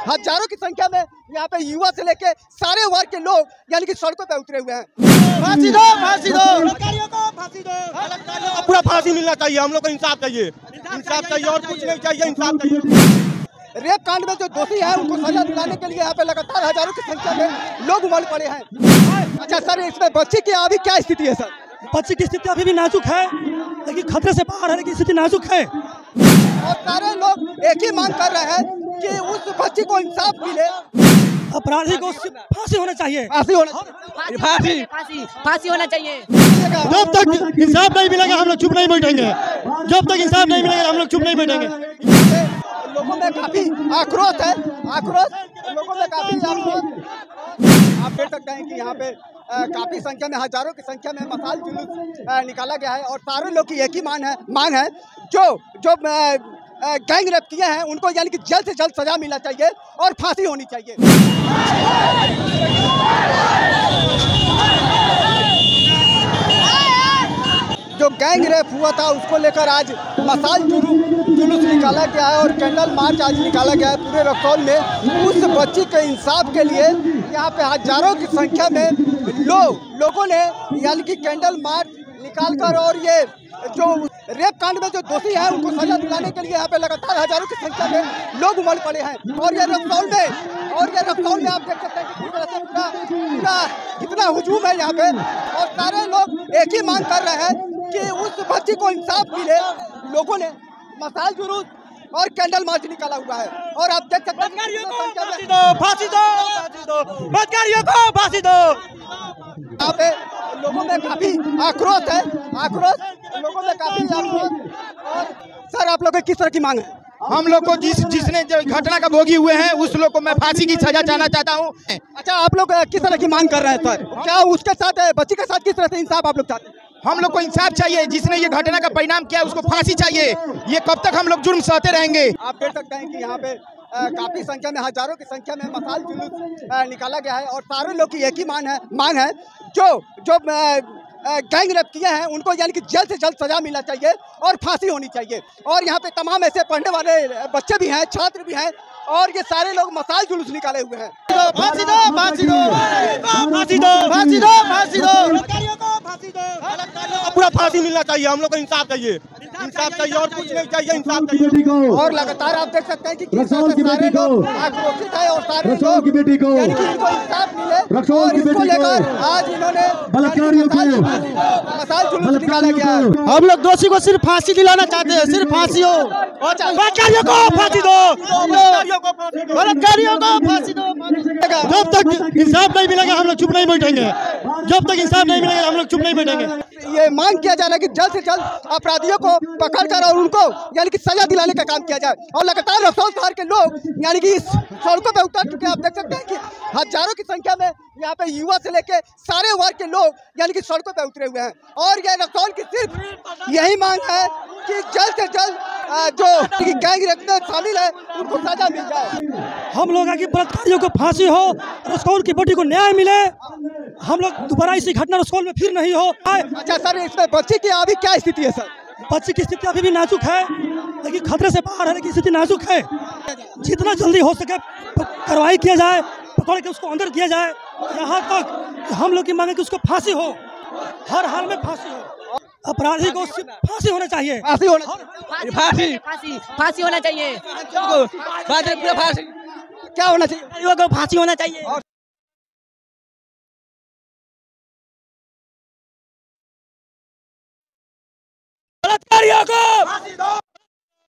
हजारों की संख्या में यहाँ पे युवा से लेके सारे वर्ग के लोग यानी कि सड़कों पे उतरे हुए हैं। फांसी दो, फांसी दो, फांसी दो, पूरा फांसी मिलना चाहिए। हम लोग को इंसाफ चाहिए, इंसाफ चाहिए और कुछ नहीं चाहिए, इंसाफ चाहिए। रेप कांड में जो दोषी है उनको सजा दिलाने के लिए यहाँ पे लगातार हजारों की संख्या में लोग उमड़ पड़े हैं। अच्छा सर, इसमें बच्ची की अभी क्या स्थिति है सर? बच्ची की स्थिति अभी भी नाजुक है, लेकिन खतरे से बाहर है, लेकिन स्थिति नाजुक है। और सारे लोग एक ही मांग कर रहे हैं कि उस बच्ची को इंसाफ मिले, अपराधी को फांसी होना चाहिए, फांसी होना फांसी होना चाहिए। जब तक इंसाफ नहीं मिलेगा हम लोग चुप नहीं बैठेंगे। जब तक इंसाफ नहीं मिलेगा हम लोग चुप नहीं बैठेंगे। लोगों में काफी आक्रोश है, लोगों में काफी आक्रोश। आप देख सकते हैं कि यहाँ पे काफी संख्या में, हजारों की संख्या में मसाल जुलूस निकाला गया है और सारे लोग की एक ही मांग है जो गैंग रेप किए हैं उनको यानी कि जल्द से जल्द सजा मिलना चाहिए और फांसी होनी चाहिए। जो गैंग रेप हुआ था उसको लेकर आज मसाल जुलूस निकाला गया है और कैंडल मार्च आज निकाला गया है पूरे रक्सौल में। उस बच्ची के इंसाफ के लिए यहाँ पे हजारों की संख्या में लोगों ने यानी कि कैंडल मार्च निकालकर और ये जो रेप कांड में जो दोषी है उनको सजा दिलाने के लिए यहाँ पे लगातार हजारों की संख्या में लोग उमड़ पड़े हैं। और ये रक्सौल में आप देख सकते हैं कि किस तरह से पूरा कितना हुजूम है यहाँ पे और सारे लोग एक ही मांग कर रहे हैं कि उस बच्ची को इंसाफ मिले। लोगों ने मसाल जुलूस और कैंडल मार्च निकाला हुआ है और आप देख सकते हैं फांसी दो, बदकारियों को फांसी दो। यहाँ पे लोगों में काफी आक्रोश है, लोगों में काफी आक्रोश। और सर, आप लोग की किस तरह की मांग है? हम लोग को जिसने घटना का भोगी हुए हैं उस लोग को मैं फांसी की सजा चाहना चाहता हूँ। अच्छा, आप लोग किस तरह की मांग कर रहे हैं सर? क्या उसके साथ, बच्ची के साथ किस तरह से इंसाफ आप लोग चाहते हैं? हम लोग को इंसाफ चाहिए। जिसने ये घटना का परिणाम किया उसको फांसी चाहिए। ये कब तक हम लोग जुर्म सहते रहेंगे? आप देख सकते हैं कि यहाँ पे काफी संख्या में, हजारों की संख्या में मसाल जुलूस निकाला गया है और सारे लोग की एक ही मांग है जो गैंग रेप किए हैं उनको यानी कि जल्द से जल्द सजा मिलना चाहिए और फांसी होनी चाहिए। और यहाँ पे तमाम ऐसे पढ़ने वाले बच्चे भी हैं, छात्र भी हैं और ये सारे लोग मसाल जुलूस निकाले हुए हैं। फांसी दो, फांसी दो, फांसी दो, फांसी दो, फांसी दो, पूरा फांसी मिलना चाहिए। हम लोग को इंसाफ चाहिए, इंसाफ चाहिए और कुछ नहीं चाहिए, इंसाफ चाहिए। और लगातार आप देख सकते हैं कि सारे लोग आक्रोशित है और सारे लोग यानी कि इनको इंसाफ मिले और इसको लेकर आज इन्होंने मसाल जुलूस निकाला गया। हम लोग दोषी को सिर्फ फांसी दिलाना चाहते हैं, सिर्फ फांसी हो। बदकारियों को फांसी दो, बलात्कारियों को फांसी दो। जब तक इंसाफ नहीं मिलेगा हम लोग चुप नहीं बैठेंगे। जब तक इंसाफ नहीं मिलेगा हम लोग चुप नहीं बैठेंगे। ये मांग किया जा रहा है कि जल्द से जल्द अपराधियों को पकड़कर और उनको यानी कि सजा दिलाने का काम किया जाए। और लगातार रक्सौल शहर के लोग यानी कि इस सड़कों पे उतर चुके हैं। आप देख सकते हैं कि हजारों की संख्या में यहाँ पे युवा से लेके सारे वर्ग के लोग यानी कि सड़कों पे उतरे हुए हैं और ये रक्सौल की सिर्फ यही मांग है कि जल्द से जल्द जो गैंग रेप में शामिल है उनको सजा मिल जाए। हम लोग आगे बलात्कारियों को फांसी हो, रक्सौल की बच्ची को न्याय मिले। हम लोग दोबारा इसी घटना रक्सौल में फिर नहीं हो। अच्छा सर, इसमें बच्ची की अभी क्या स्थिति है सर? बच्ची की स्थिति अभी भी नाजुक है, लेकिन खतरे से बाहर है, लेकिन स्थिति नाजुक है। जितना जल्दी हो सके कार्रवाई किया जाए, पकड़ के उसको अंदर किया जाए। यहाँ तक हम लोग की मांग है कि उसको फांसी हो, हर हाल में फांसी हो। अपराधी को फांसी होना चाहिए, फांसी होना चाहिए। क्या होना चाहिए? फांसी होना चाहिए। बलात्कारियों को